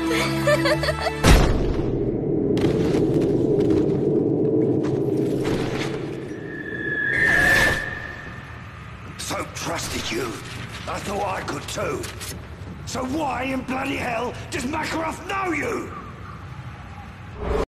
So trusted you. I thought I could too. So why in bloody hell does Makarov know you?